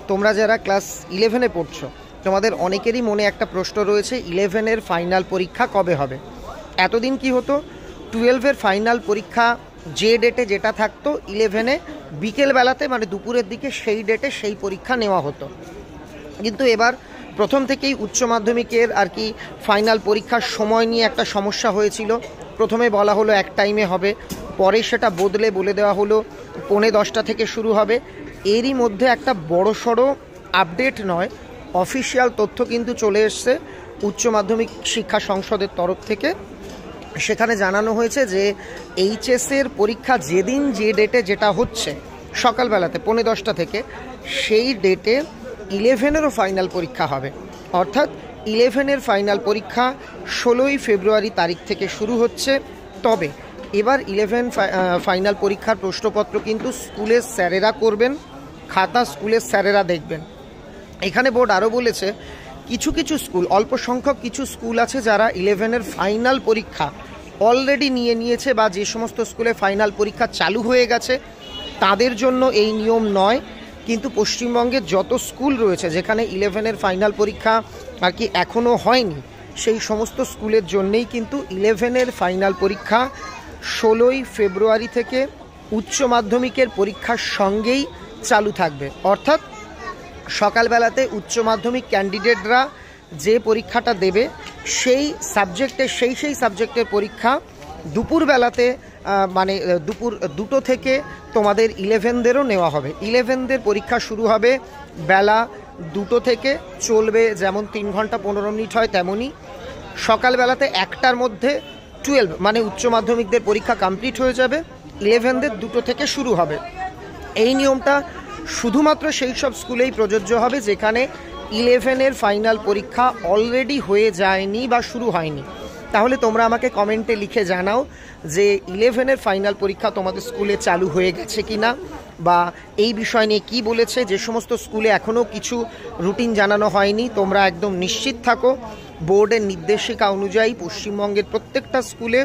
তোমরা যারা ক্লাস 11-এ পড়ছো তোমাদের অনেকেরই মনে একটা প্রশ্ন রয়েছে 11-এর ফাইনাল পরীক্ষা কবে হবে। এতদিন কি হতো, 12-এর ফাইনাল পরীক্ষা যে ডেটে যেটা থাকতো 11-এ বিকেলবেলাতে মানে দুপুরের দিকে সেই ডেটে সেই পরীক্ষা নেওয়া হতো। কিন্তু এবার প্রথম থেকেই উচ্চ মাধ্যমিকের আর কি ফাইনাল পরীক্ষার সময় নিয়ে একটা সমস্যা হয়েছিল। প্রথমে বলা হলো এক টাইমে হবে, পরে সেটা বদলে বলে দেওয়া হলো 9:45 থেকে শুরু হবে। এরই মধ্যে একটা বড়সড় আপডেট নয়, অফিসিয়াল তথ্য কিন্তু চলে এসছে উচ্চ মাধ্যমিক শিক্ষা সংসদের তরফ থেকে। সেখানে জানানো হয়েছে যে এইচএসের পরীক্ষা যেদিন যে ডেটে যেটা হচ্ছে সকালবেলাতে 9:45 থেকে, সেই ডেটে 11-এরও ফাইনাল পরীক্ষা হবে। অর্থাৎ 11-এর ফাইনাল পরীক্ষা 16ই ফেব্রুয়ারি তারিখ থেকে শুরু হচ্ছে। তবে এবার 11 ফাইনাল পরীক্ষার প্রশ্নপত্র কিন্তু স্কুলের স্যারেরা করবেন, খাতা স্কুলের স্যারেরা দেখবেন। এখানে বোর্ড আরও বলেছে কিছু কিছু স্কুল, অল্প সংখ্যক কিছু স্কুল আছে যারা 11-এর ফাইনাল পরীক্ষা অলরেডি নিয়েছে বা যে সমস্ত স্কুলে ফাইনাল পরীক্ষা চালু হয়ে গেছে তাদের জন্য এই নিয়ম নয়। কিন্তু পশ্চিমবঙ্গের যত স্কুল রয়েছে যেখানে 11-এর ফাইনাল পরীক্ষা আর কি এখনও হয়নি, সেই সমস্ত স্কুলের জন্যেই কিন্তু 11-এর ফাইনাল পরীক্ষা 16ই ফেব্রুয়ারি থেকে উচ্চ মাধ্যমিকের পরীক্ষার সঙ্গেই চালু থাকবে। অর্থাৎ সকালবেলাতে উচ্চ মাধ্যমিক ক্যান্ডিডেটরা যে পরীক্ষাটা দেবে সেই সাবজেক্টের পরীক্ষা দুপুরবেলাতে মানে দুপুর 2টো থেকে তোমাদের 11দেরও নেওয়া হবে। 11দের পরীক্ষা শুরু হবে বেলা 2টো থেকে, চলবে যেমন 3 ঘন্টা 15 মিনিট হয় তেমনই। সকালবেলাতে 1টার মধ্যে 12 মানে উচ্চ মাধ্যমিকদের পরীক্ষা কমপ্লিট হয়ে যাবে, 11দের 2টো থেকে শুরু হবে। এই নিয়মটা শুধুমাত্র সেই সব স্কুলেই প্রযোজ্য হবে যেখানে 11-এর ফাইনাল পরীক্ষা অলরেডি হয়ে যায়নি বা শুরু হয়নি। তাহলে তোমরা আমাকে কমেন্টে লিখে জানাও যে 11-এর ফাইনাল পরীক্ষা তোমাদের স্কুলে চালু হয়ে গেছে কিনা, বা এই বিষয় নিয়ে কী বলেছে। যে সমস্ত স্কুলে এখনও কিছু রুটিন জানানো হয়নি তোমরা একদম নিশ্চিত থাকো, বোর্ডের নির্দেশিকা অনুযায়ী পশ্চিমবঙ্গের প্রত্যেকটা স্কুলে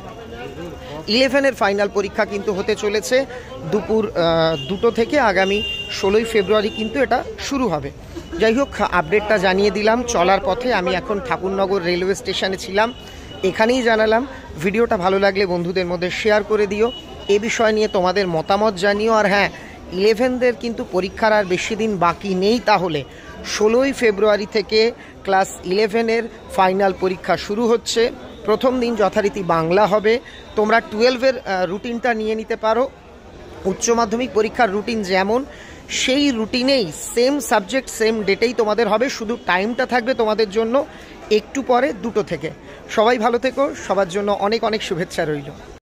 11-এর ফাইনাল পরীক্ষা কিন্তু হতে চলেছে দুপুর 2টো থেকে। আগামী 16ই ফেব্রুয়ারি কিন্তু এটা শুরু হবে। যাই হোক, আপডেটটা জানিয়ে দিলাম। চলার পথে আমি এখন ঠাকুরনগর রেলওয়ে স্টেশনে ছিলাম, এখানেই জানালাম। ভিডিওটা ভালো লাগলে বন্ধুদের মধ্যে শেয়ার করে দিও, এ বিষয় নিয়ে তোমাদের মতামত জানিও। আর হ্যাঁ, 11দের কিন্তু পরীক্ষার আর বেশি দিন বাকি নেই। তাহলে 16ই ফেব্রুয়ারি থেকে ক্লাস 11-এর ফাইনাল পরীক্ষা শুরু হচ্ছে। প্রথম দিন যথারীতি বাংলা হবে। তোমরা 12-এর রুটিনটা নিয়ে নিতে পারো, উচ্চ মাধ্যমিক পরীক্ষার রুটিন যেমন, সেই রুটিনেই সেম সাবজেক্ট সেম ডেটেই তোমাদের হবে, শুধু টাইমটা থাকবে তোমাদের জন্য একটু পরে 2টো থেকে। সবাই ভালো থেকো, সবার জন্য অনেক অনেক শুভেচ্ছা রইল।